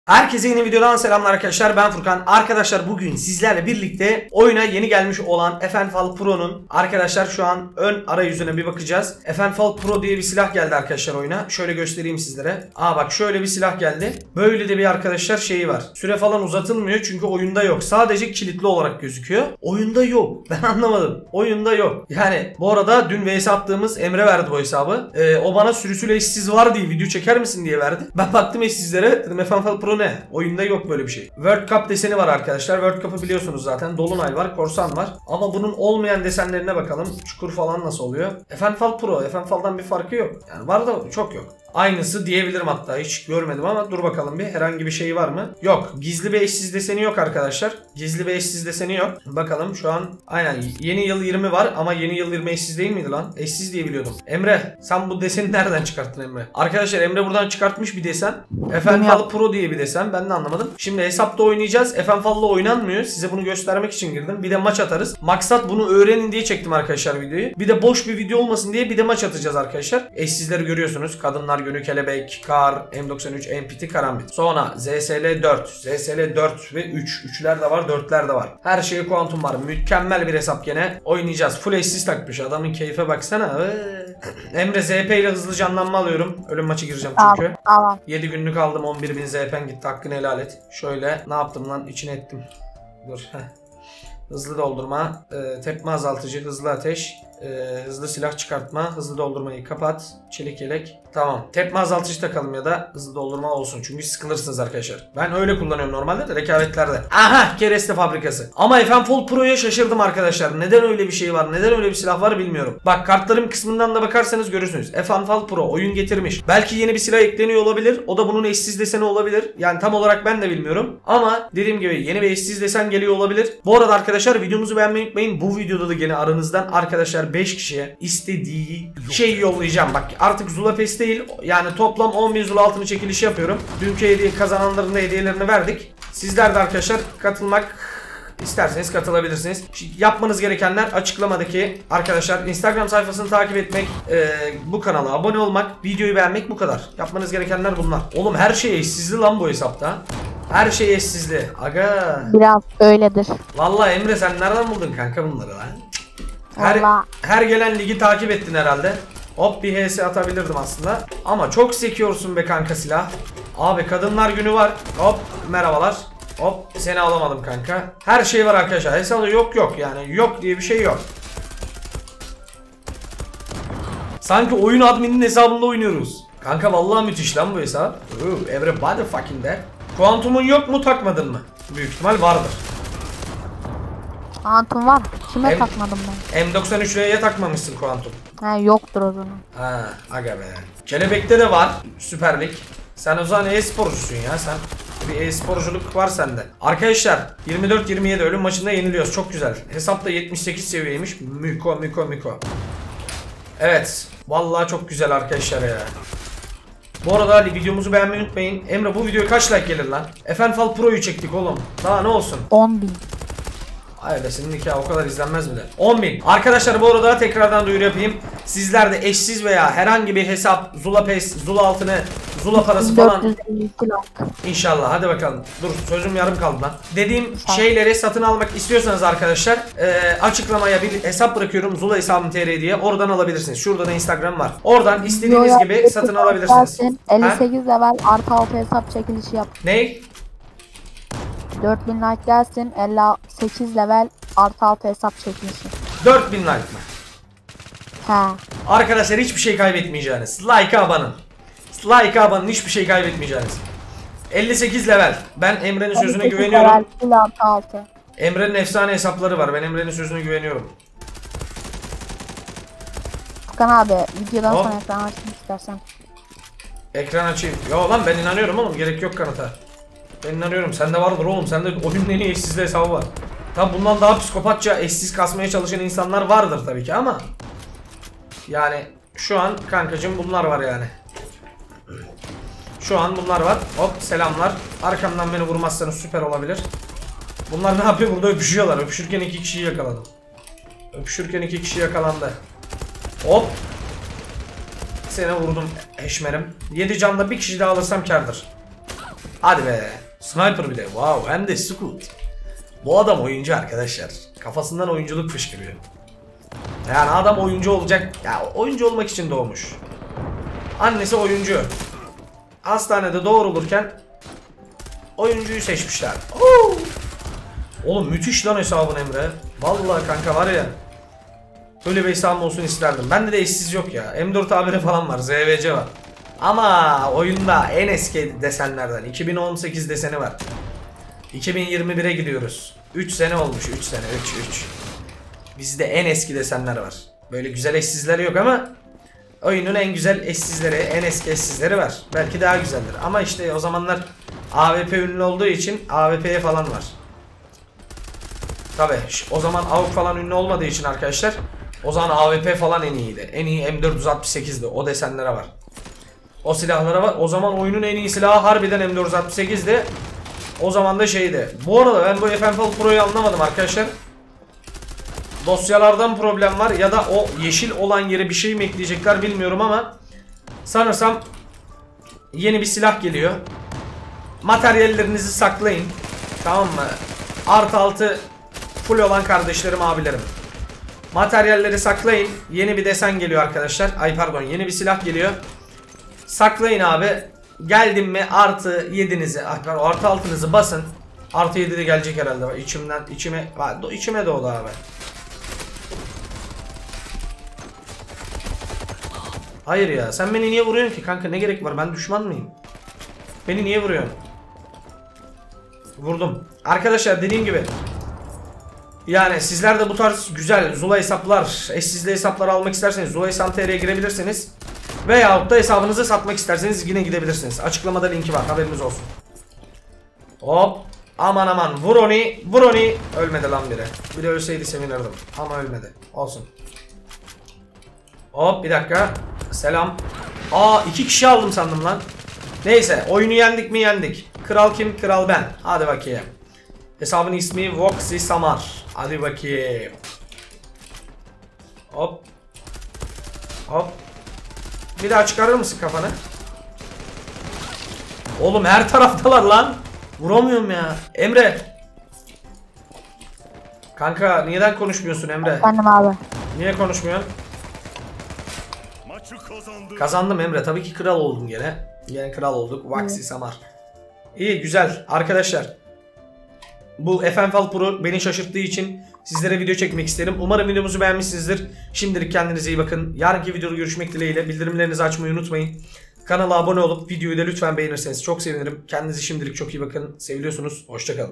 Herkese yeni videodan selamlar arkadaşlar, ben Furkan. Arkadaşlar bugün sizlerle birlikte oyuna yeni gelmiş olan Efenfal Pro'nun arkadaşlar şu an ön arayüzüne bir bakacağız. Efenfal Pro diye bir silah geldi arkadaşlar oyuna. Şöyle göstereyim sizlere. Bak şöyle bir silah geldi. Böyle de bir arkadaşlar şeyi var. Süre falan uzatılmıyor çünkü oyunda yok. Sadece kilitli olarak gözüküyor. Oyunda yok. Ben anlamadım. Oyunda yok. Yani bu arada dün vs attığımız Emre verdi bu hesabı. O bana sürüsüyle eşsiz var diye video çeker misin diye verdi. Ben baktım eşsizlere, dedim Efenfal Pro ne? Oyunda yok böyle bir şey. World Cup deseni var arkadaşlar. World Cup'ı biliyorsunuz zaten. Dolunay var, korsan var. Ama bunun olmayan desenlerine bakalım. Çukur falan nasıl oluyor? Efenfal Pro. Efenfal'dan bir farkı yok. Yani var da çok yok. Aynısı diyebilirim hatta. Hiç görmedim ama dur bakalım bir. Herhangi bir şey var mı? Yok. Gizli bir eşsiz deseni yok arkadaşlar. Gizli bir eşsiz deseni yok. Bakalım şu an aynen yeni yıl 20 var ama yeni yıl 20 eşsiz değil miydi lan? Eşsiz diye biliyordum. Emre sen bu deseni nereden çıkarttın Emre? Arkadaşlar Emre buradan çıkartmış bir desen. Efenfal Pro diye bir desen. Ben de anlamadım. Şimdi hesapta oynayacağız. Efenfal'la oynanmıyor. Size bunu göstermek için girdim. Bir de maç atarız. Maksat bunu öğrenin diye çektim arkadaşlar videoyu. Bir de boş bir video olmasın diye bir de maç atacağız arkadaşlar. Eşsizleri görüyorsunuz. Kadınlar Günü, Kelebek, Kar, M93, MPT, Karambit. Sonra ZSL 4, ZSL 4 ve 3. 3'ler de var, 4'ler de var. Her şeye kuantum var. Mükemmel bir hesap gene. Oynayacağız. Full eşsiz takmış. Adamın keyfe baksana. Emre ZP ile hızlı canlanma alıyorum. Ölüm maçı gireceğim çünkü. Tamam. 7 günlük aldım. 11.000 ZP'n gitti. Hakkını helal et. Şöyle ne yaptım lan? İçine ettim. Dur. Hızlı doldurma, tepme azaltıcı, hızlı ateş, hızlı silah çıkartma, hızlı doldurmayı kapat, çelik yelek. Tamam. Tepme azaltıcı takalım ya da hızlı doldurma olsun. Çünkü sıkılırsınız arkadaşlar. Ben öyle kullanıyorum normalde de rekabetlerde. Aha! Kereste fabrikası. Ama Efenfal Pro'ya şaşırdım arkadaşlar. Neden öyle bir şey var? Neden öyle bir silah var bilmiyorum. Bak kartlarım kısmından da bakarsanız görürsünüz. Efenfal Pro oyun getirmiş. Belki yeni bir silah ekleniyor olabilir. O da bunun eşsiz deseni olabilir. Yani tam olarak ben de bilmiyorum. Ama dediğim gibi yeni bir eşsiz desen geliyor olabilir. Bu arada arkadaşlar videomuzu beğenmeyi unutmayın. Bu videoda da gene aranızdan arkadaşlar 5 kişiye istediği şeyi yollayacağım. Bak artık Zula Fest değil. Yani toplam 10.000 Zula altını çekilişi yapıyorum. Dünkü hediye kazananların da hediyelerini verdik. Sizler de arkadaşlar katılmak İsterseniz katılabilirsiniz. Yapmanız gerekenler açıklamadaki arkadaşlar Instagram sayfasını takip etmek, bu kanala abone olmak, videoyu beğenmek, bu kadar. Yapmanız gerekenler bunlar. Oğlum her şey eşsizli lan bu hesapta. Her şey eşsizli. Aga. Biraz öyledir. Vallahi Emre sen nereden buldun kanka bunları lan? Her gelen ligi takip ettin herhalde. Hop bir HS atabilirdim aslında. Ama çok sekiyorsun be kanka silah. Abi kadınlar günü var. Hop merhabalar. Hop seni alamadım kanka. Her şey var arkadaşlar. Hesabı yok yani. Yok diye bir şey yok. Sanki oyun adminin hesabında oynuyoruz. Kanka vallahi müthiş lan bu hesap. Everybody fucking there. Kuantumun yok mu, takmadın mı? Büyük ihtimal vardır. Kuantum var. Kime takmadım ben? M93'e takmamışsın kuantum. Yoktur o zaman. Aga be. Kelebek'te de var Süper Lig. Sen o zaman e-sporcusun ya. Sen bir e-sporculuk var sende. Arkadaşlar 24-27 ölüm maçında yeniliyoruz. Çok güzel. Hesap da 78 seviyeymiş. Miko. Evet. Vallahi çok güzel arkadaşlar ya. Bu arada videomuzu beğenmeyi unutmayın. Emre bu videoya kaç like gelir lan? Efenfal Pro'yu çektik oğlum. Daha ne olsun? 10.000. Hayır be senin nikah o kadar izlenmez mi de? 10.000. Arkadaşlar bu arada tekrardan duyuru yapayım. Sizler de eşsiz veya herhangi bir hesap Zula Pes, Zula altını, Zula parası falan. İnşallah hadi bakalım. Dur sözüm yarım kaldı lan. Dediğim şeyleri satın almak istiyorsanız arkadaşlar açıklamaya bir hesap bırakıyorum. Zula hesabım TR diye. Oradan alabilirsiniz. Şurada da Instagram var. Oradan istediğiniz gibi satın alabilirsiniz. 58 level artı 6 hesap çekilişi yap. Ney? 4000 like gelsin. 58 level artı 6 hesap çekilişi. 4000 like mı? He. Arkadaşlar hiçbir şey kaybetmeyeceğiniz. Like'a abanın. Like'a abanın, hiçbir şey kaybetmeyeceğiniz. 58 level. Ben Emre'nin sözüne güveniyorum. Emre'nin efsane hesapları var. Ben Emre'nin sözüne güveniyorum. Furkan abi videodan sonra ekran açmak istersen. Ekran açayım. Yo lan ben inanıyorum oğlum. Gerek yok kanıta. Ben inanıyorum. Sende vardır oğlum. Sende oyunun en iyi eşsizli hesabı var. Tabi bundan daha psikopatça eşsiz kasmaya çalışan insanlar vardır tabii ki ama yani şu an kankacım bunlar var yani. Şu an bunlar var. Hop selamlar. Arkamdan beni vurmazsanız süper olabilir. Bunlar ne yapıyor? Burada öpüşüyorlar. Öpüşürken 2 kişiyi yakaladım. Öpüşürken 2 kişi yakalandı. Hop. Seni vurdum eşmerim. 7 canla bir kişi daha alırsam kârdır. Hadi be. Sniper bile. Wow, hem de Scout. Bu adam oyuncu arkadaşlar. Kafasından oyunculuk fışkırıyor. Yani adam oyuncu olacak. Ya oyuncu olmak için doğmuş. Annesi oyuncu. Hastanede doğrulurken oyuncuyu seçmişler. Oo! Oğlum müthiş lan hesabın Emre. Vallahi kanka var ya. Böyle bir hesabım olsun isterdim. Bende de eşsiz yok ya. M4 haberi falan var. ZVC var. Ama oyunda en eski desenlerden 2018 deseni var. 2021'e gidiyoruz. 3 sene olmuş. 3 sene. 3. Bizde en eski desenler var. Böyle güzel eşsizleri yok ama oyunun en güzel eşsizleri, en eski eşsizleri var. Belki daha güzeldir. Ama işte o zamanlar AWP ünlü olduğu için AWP'ye falan var. Tabi o zaman AWP falan ünlü olmadığı için arkadaşlar, o zaman AWP falan en iyiydi. En iyi M468'di. O desenlere var. O silahlara var. O zaman oyunun en iyi silahı harbiden M468'di. O zaman da şeydi. Bu arada ben bu FNFL Pro'yu anlamadım arkadaşlar. Dosyalardan problem var ya da o yeşil olan yere bir şey mi ekleyecekler bilmiyorum ama sanırsam yeni bir silah geliyor. Materyallerinizi saklayın. Tamam mı? Artı 6 full olan kardeşlerim, abilerim. Materyalleri saklayın. Yeni bir desen geliyor arkadaşlar. Ay pardon, yeni bir silah geliyor. Saklayın abi. Geldim mi artı 7'nizi, artı 6'nızı basın. Artı 7 de gelecek herhalde. İçime doğdu abi. Hayır ya, sen beni niye vuruyorsun ki kanka, ne gerek var, ben düşman mıyım? Beni niye vuruyorsun? Vurdum. Arkadaşlar dediğim gibi, yani sizler de bu tarz güzel Zula hesaplar, eşsizli hesaplar almak isterseniz Zula.TR'ye girebilirsiniz. Veyahut da hesabınızı satmak isterseniz yine gidebilirsiniz. Açıklamada linki var, haberiniz olsun. Hop. Aman aman, vur onu. Ölmedi lan biri. Biri ölseydi sevinirdim ama ölmedi. Olsun. Hop, bir dakika. Selam. Aa, 2 kişi aldım sandım lan. Neyse, oyunu yendik mi yendik. Kral kim? Kral ben. Hadi bakayım. Hesabın ismi Voxy Samar. Hadi bakayım. Hop. Hop. Bir daha çıkarır mısın kafanı? Oğlum her taraftalar lan. Vuramıyorum ya. Emre. Kanka neden konuşmuyorsun Emre? Efendim abi. Niye konuşmuyorsun? Kazandım Emre. Tabii ki kral oldum gene. Yine kral olduk. Voxy Samar. İyi, güzel. Arkadaşlar, bu FNFL Pro beni şaşırttığı için sizlere video çekmek isterim. Umarım videomuzu beğenmişsinizdir. Şimdilik kendinize iyi bakın. Yarınki videoda görüşmek dileğiyle. Bildirimlerinizi açmayı unutmayın. Kanala abone olup videoyu da lütfen beğenirseniz çok sevinirim. Kendinize şimdilik çok iyi bakın. Seviliyorsunuz. Hoşça kalın.